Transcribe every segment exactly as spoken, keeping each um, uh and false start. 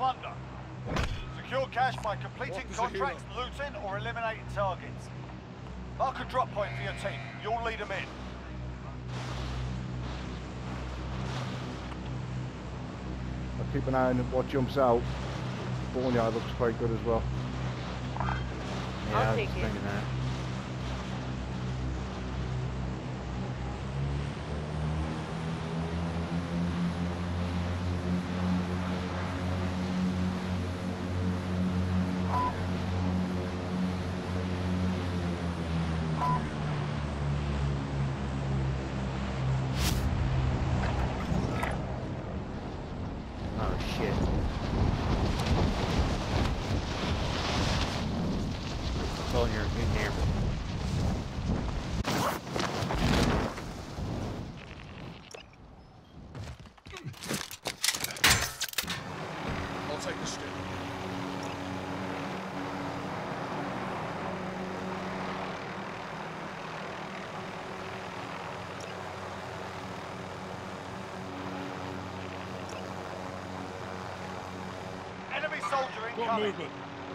plunder. Secure cash by completing contracts, looting, or eliminating targets. Mark a drop point for your team. You'll lead them in. I'll keep an eye on what jumps out. Boneyard looks quite good as well. Yeah, I'll I was take just it. thinking that. Oh shit. Pulling your in here. I'll take the stick. Enemy soldier Got incoming. movement.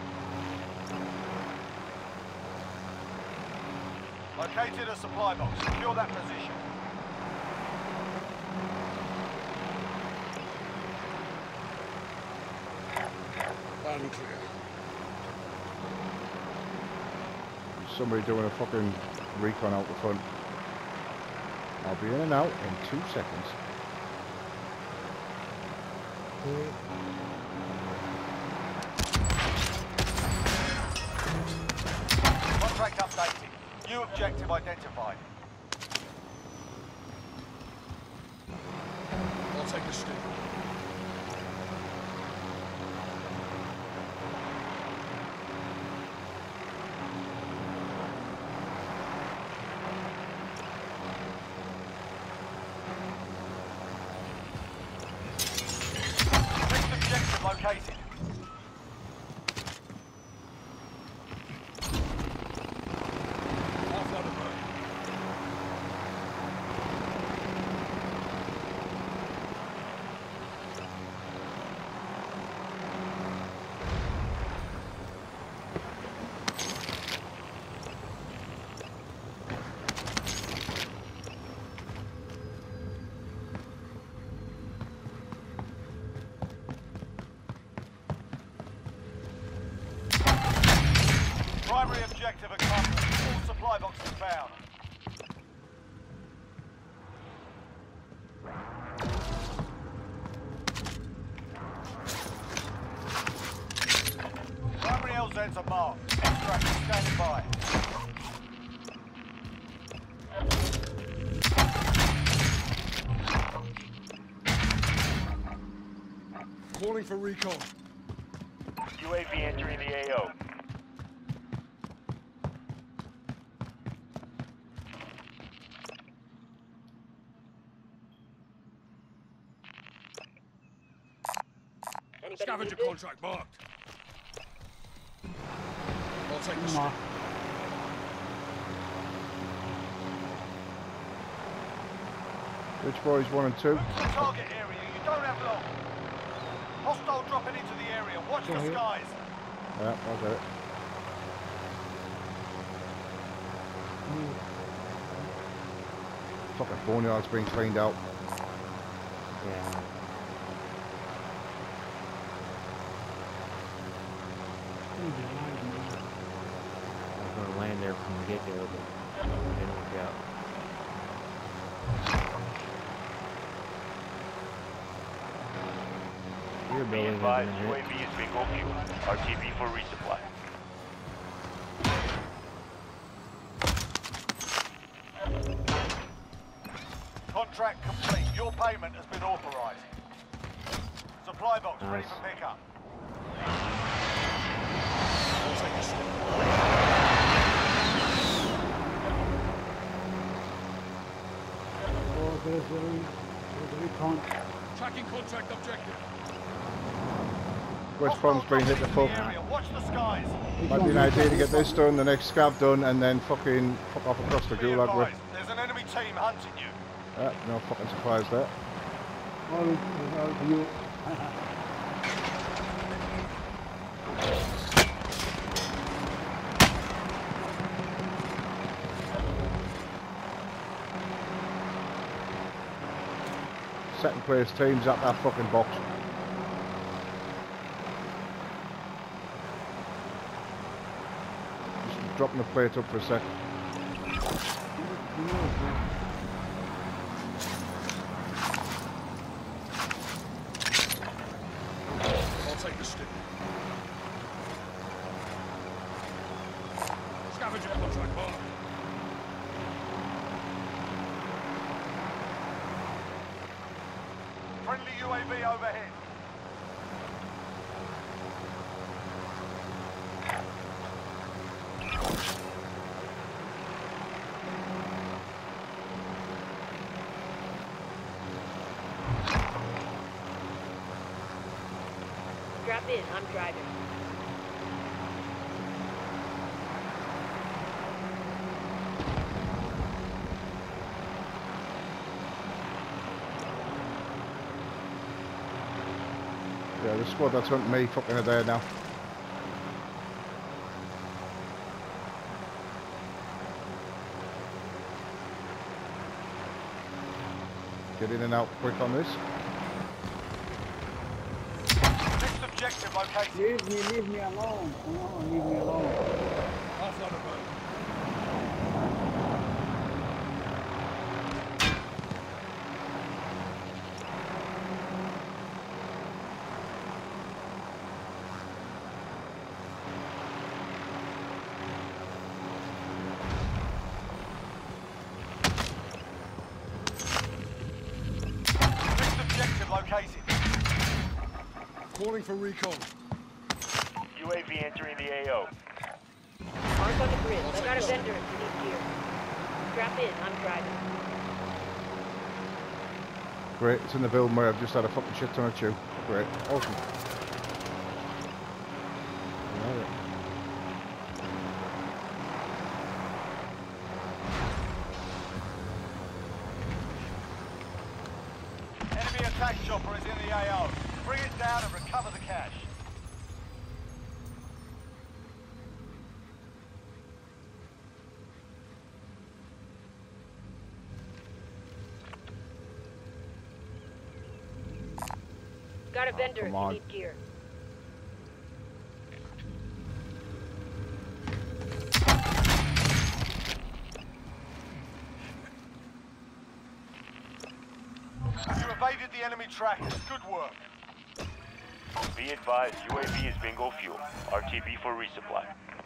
Located a supply box. Secure that position. Loud and clear. Somebody doing a fucking recon out the front. I'll be in and out in two seconds. Contract updated. New objective identified. I'll take the stick. Next objective located. Half out of road. Primary objective accomplished. All supply boxes found. Primary L Zs are marked. Extract is standing by. Calling for recon. U A V entering the A O. Scavenger contract marked. I'll take the stick. Rich boys one and two. Move to the target area. You don't have long. Hostile dropping into the area. Watch the skies. Yeah, I'll get it. Fucking boneyard's being cleaned out. Yeah. I was gonna land there from the get-go, but it didn't work out. Your Be building advised, hasn't U been A hit. V is bingo fuel. R T B for resupply. Contract complete. Your payment has been authorized. Supply box ready Nice. for pickup. I'll take the stick. Oh, there's a, there's a recon. Tracking contract objective. West Brom's been hit the Hostile fuck. dropping into the area. Watch the skies. Might be an idea to get this done, the next scav done, and then fucking fuck off across the Be gulag with. advised, there's an enemy team hunting you. Yeah, no fucking surprise there. All, all you. second place team's at that fucking box. Just dropping the plate up for a sec. I'll take the stick. Scavenger contract marked. Friendly U A V overhead. Strap in, I'm driving. Yeah, the squad that's hunting me fucking are there now. Get in and out quick on this. Next objective located. Leave me, leave me alone. Come on, leave me alone. Half ladder burn. Next objective located. Calling for recon. U A V entering the A O. Mark on the grid. I got a vendor if you need gear. Strap in, I'm driving. Great, it's in the building where I've just had a fucking shit ton of chew. Great, awesome. Love it. Enemy attack chopper is in the A O. Bring it down and recover the cash. Got a vendor if come on. you need gear. You evaded the enemy trackers. Good work. Be advised, U A V is bingo fuel. R T B for resupply.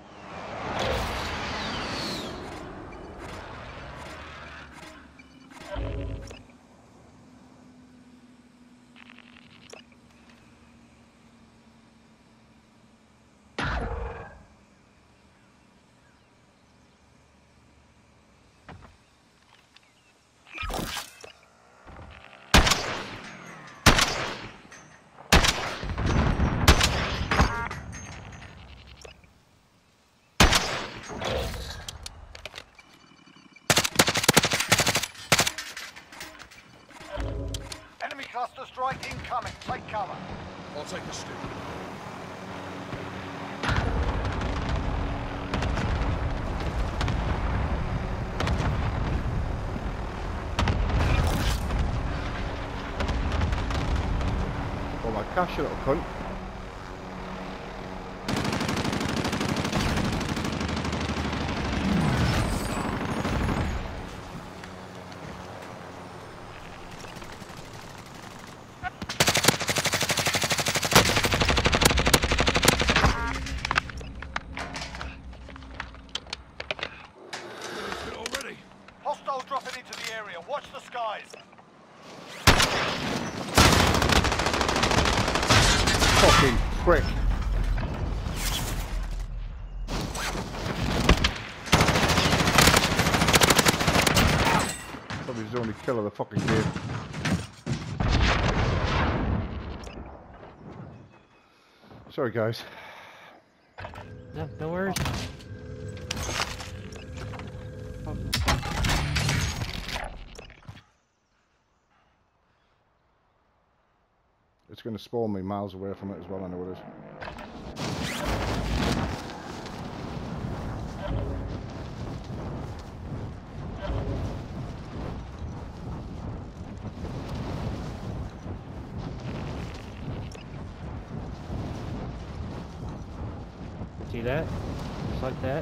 Enemy cluster strike incoming. Take cover. I'll take the stick. Oh my cash, you little cunt. Hit already. Hostiles dropping into the area. Watch the skies. Fucking prick. Probably the only kill of the fucking game. Sorry guys. No, no worries. It's going to spawn me miles away from it as well, I know it is. See that? Just like that.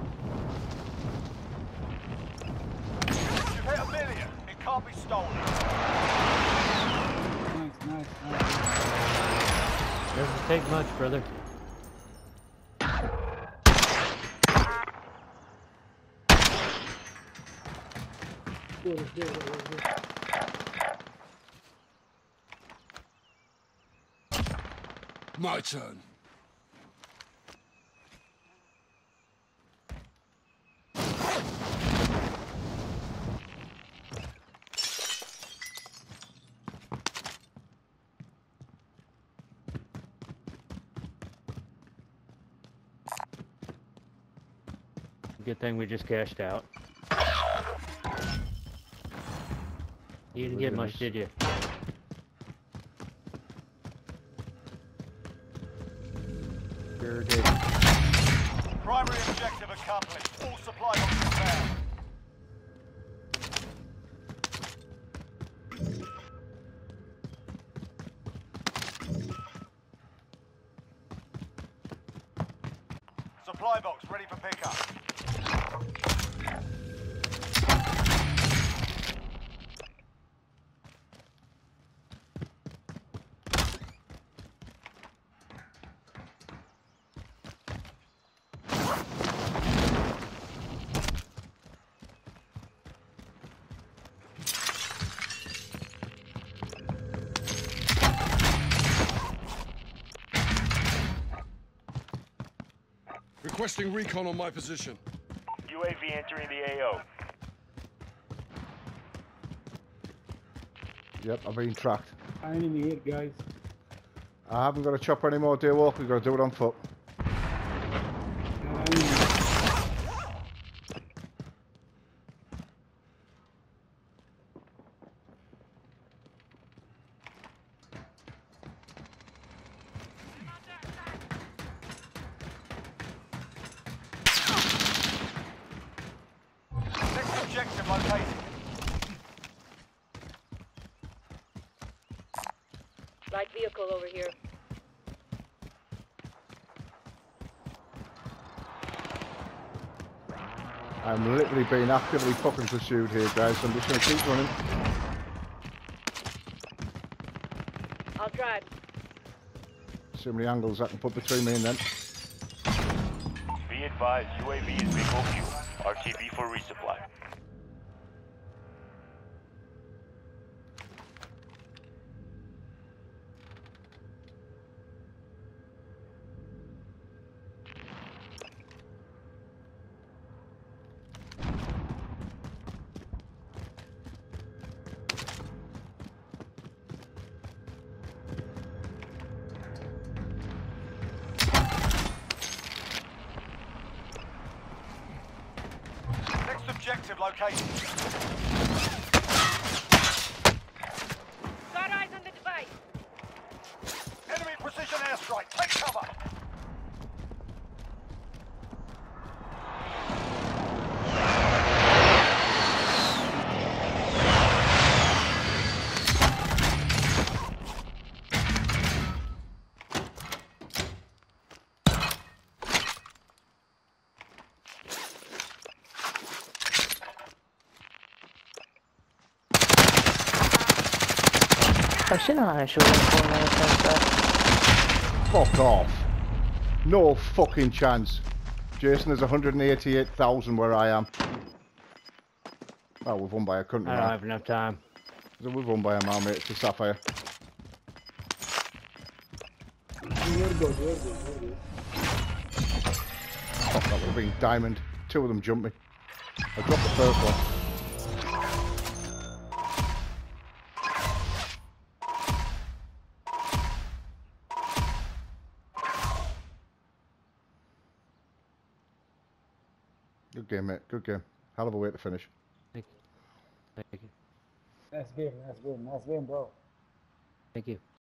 You've hit a million. It can't be stolen. Nice, nice, nice. Doesn't take much, brother. Good, good, good, good. My turn. Good thing we just cashed out. You didn't get much, did you? Sure did. Primary objective accomplished. All supply boxes found. Supply box ready for pickup. Requesting recon on my position. U A V entering the A O. Yep, I've been tracked. I ain't even hit, guys. I haven't got a chopper anymore, dear walk. We've got to do it on foot. I ain't even- Next objective located. Light vehicle over here. I'm literally being actively fucking pursued here, guys. I'm just going to keep running. I'll drive. See how many angles I can put between me and them. Be advised, U A V is bingo fuel. R T B for resupply. Next objective located. Got eyes on the device. Enemy precision airstrike. Take cover. I shouldn't have shot four minutes and stuff. Fuck off. No fucking chance. Jason, there's one hundred eighty-eight thousand where I am. Oh, we've won by a country I don't mile. have enough time. So we've won by a mile, mate. It's a Sapphire. You're good, you're good, you're good. Fuck, that would have been diamond. Two of them jumped me. I dropped the first one. Good game, mate. Good game. Hell of a way to finish. Thank you. Thank you. Nice game, nice game, nice game, bro. Thank you.